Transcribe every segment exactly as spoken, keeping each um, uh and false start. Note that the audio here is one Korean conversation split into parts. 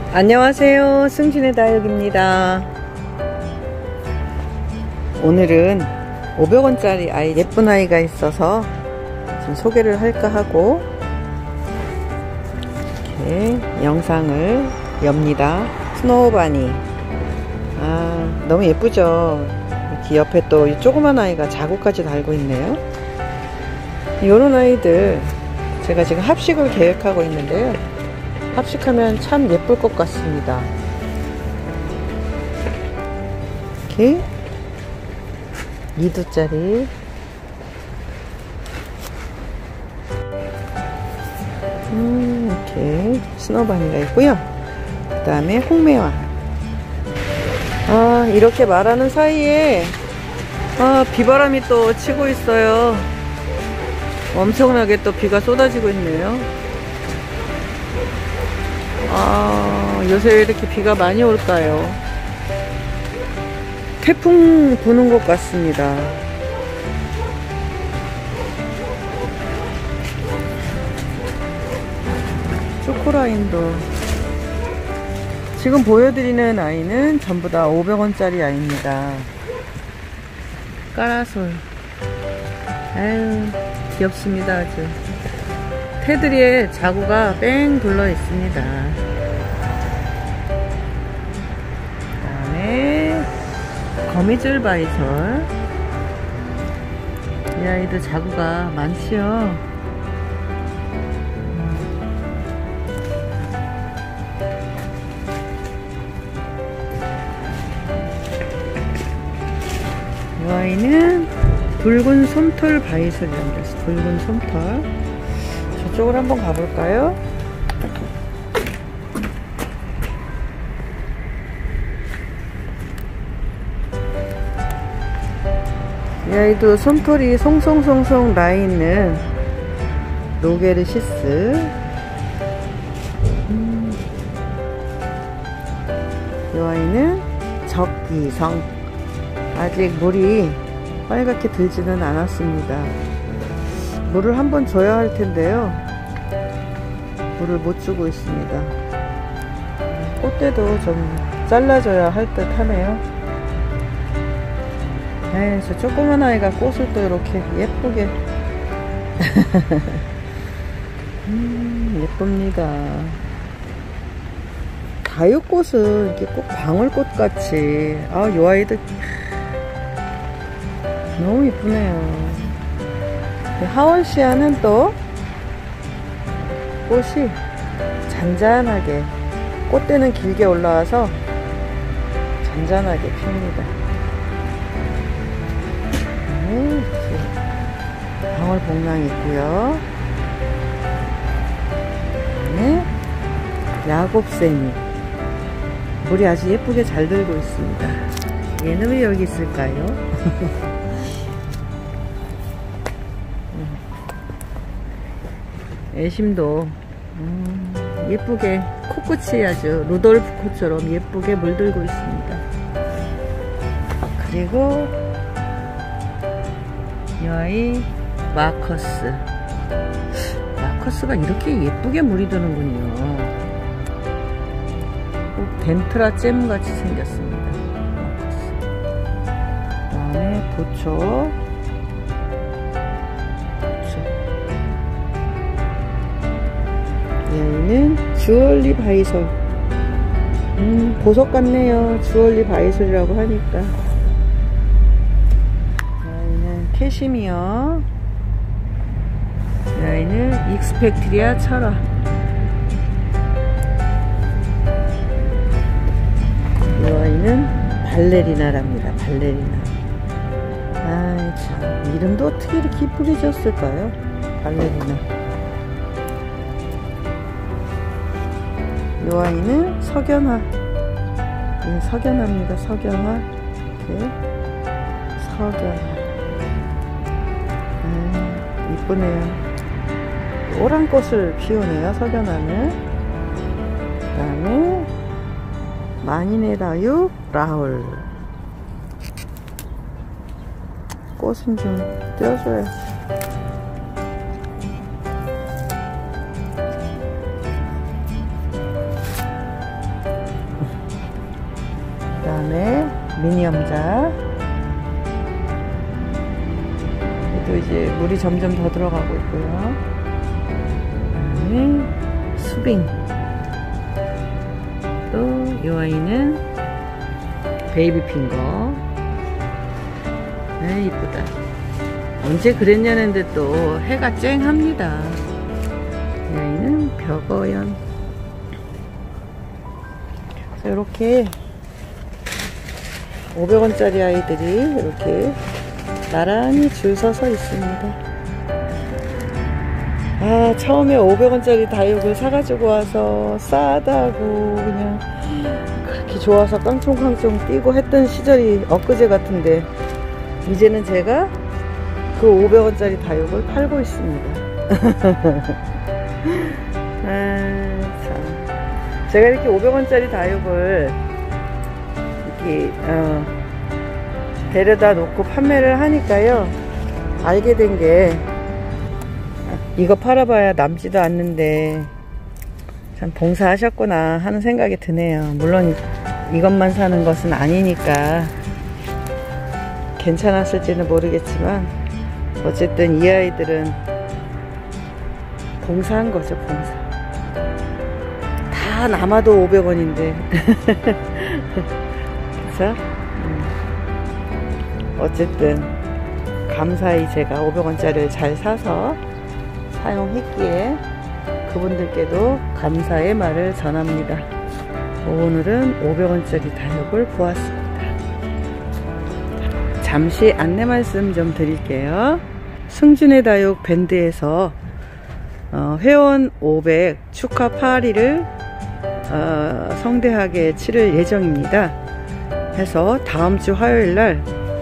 안녕하세요, 승진의 다육입니다. 오늘은 오백 원짜리 아이, 예쁜 아이가 있어서 좀 소개를 할까 하고 이렇게 영상을 엽니다. 스노우바니. 아, 너무 예쁘죠? 이렇게 옆에 또 이 조그만 아이가 자구까지 달고 있네요. 이런 아이들 제가 지금 합식을 계획하고 있는데요, 합식하면 참 예쁠 것 같습니다. 이렇게 이 두짜리, 음, 이렇게 스노바니가 있고요. 그 다음에 홍매화. 아, 이렇게 말하는 사이에 아, 비바람이 또 치고 있어요. 엄청나게 또 비가 쏟아지고 있네요. 아, 요새 왜 이렇게 비가 많이 올까요? 태풍 부는 것 같습니다. 초코라인도 지금 보여드리는 아이는 전부 다 오백 원짜리 아이입니다. 까라솔. 아유, 귀엽습니다. 아주 테두리에 자구가 뺑 둘러 있습니다. 그 다음에 거미줄 바이솔. 이 아이도 자구가 많지요. 이 아이는 붉은 솜털 바이솔이랍니다. 붉은 솜털. 저쪽으로 한번 가볼까요? 이 아이도 솜털이 송송송송 나있는 로게르시스. 음. 이 아이는 적기성. 아직 물이 빨갛게 들지는 않았습니다. 물을 한번 줘야 할 텐데요, 물을 못 주고 있습니다. 꽃대도 좀 잘라줘야 할 듯 하네요. 에이, 저 조그만 아이가 꽃을 또 이렇게 예쁘게 음, 예쁩니다. 다육꽃은 이렇게 꼭 방울꽃 같이, 아, 요 아이도 너무 이쁘네요. 하월시아는 또 꽃이 잔잔하게, 꽃대는 길게 올라와서 잔잔하게 핍니다. 네, 이렇게 방울복랑 있고요. 네, 야곱새니. 물이 아주 예쁘게 잘 들고 있습니다. 얘는 왜 여기 있을까요? 애심도 음, 예쁘게 코끝이 아주 루돌프 코처럼 예쁘게 물들고 있습니다. 그리고 이 아이 마커스. 마커스가 이렇게 예쁘게 물이 드는군요. 꼭 덴트라 잼 같이 생겼습니다. 마커스. 그 다음에 보초. 얘는 주얼리 바이솔. 음, 보석 같네요. 주얼리 바이솔이라고 하니까. 얘는 캐시미어. 얘는 익스펙트리아 철화. 이 아이는 발레리나랍니다. 발레리나. 아이 참, 이름도 어떻게 이렇게 이쁘게 지었을까요? 발레리나. 이 아이는 석연화. 네, 석연화입니다. 석연화. 이렇게 석연화. 음, 이쁘네요. 오란 꽃을 피우네요, 석연화는. 그 다음에 마니네 다육 라울. 꽃은 좀 떼어줘야지. 미니 염자. 또 이제 물이 점점 더 들어가고 있고요. 그다음에 수빙. 또 이 아이는 베이비 핑거. 아, 이쁘다. 언제 그랬냐는데 또 해가 쨍합니다. 이 아이는 벽어연. 이렇게 오백 원짜리 아이들이 이렇게 나란히 줄 서서 있습니다. 아, 처음에 오백 원짜리 다육을 사가지고 와서 싸다고 그냥 그렇게 좋아서 깡총깡총 뛰고 했던 시절이 엊그제 같은데, 이제는 제가 그 오백 원짜리 다육을 팔고 있습니다. 아, 참. 제가 이렇게 오백 원짜리 다육을 이렇게 어, 데려다 놓고 판매를 하니까요, 알게 된 게, 이거 팔아봐야 남지도 않는데 참 봉사하셨구나 하는 생각이 드네요. 물론 이것만 사는 것은 아니니까 괜찮았을지는 모르겠지만, 어쨌든 이 아이들은 봉사한 거죠, 봉사. 다 남아도 오백 원인데 그래서 음, 어쨌든 감사히 제가 오백 원짜리를 잘 사서 사용했기에 그분들께도 감사의 말을 전합니다. 오늘은 오백 원짜리 다육을 보았습니다. 잠시 안내 말씀 좀 드릴게요. 승준의 다육 밴드에서 어, 회원 오백 축하 파리를 어, 성대하게 치를 예정입니다. 해서 다음주 화요일날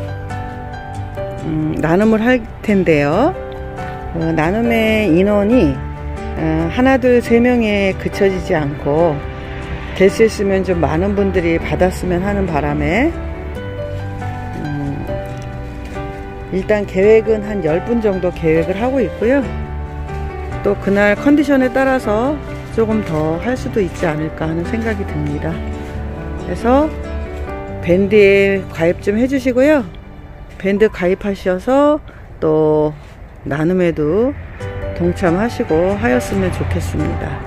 음, 나눔을 할 텐데요. 어, 나눔의 인원이 어, 하나 둘 세 명에 그쳐지지 않고 될 수 있으면 좀 많은 분들이 받았으면 하는 바람에 음, 일단 계획은 한 열 분 정도 계획을 하고 있고요. 또 그날 컨디션에 따라서 조금 더 할 수도 있지 않을까 하는 생각이 듭니다. 그래서 밴드에 가입 좀 해주시고요. 밴드 가입하셔서 또 나눔에도 동참하시고 하였으면 좋겠습니다.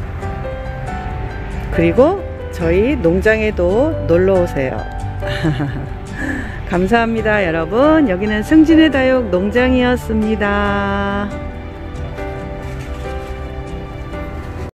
그리고 저희 농장에도 놀러 오세요. 감사합니다, 여러분. 여기는 승진의 다육 농장이었습니다.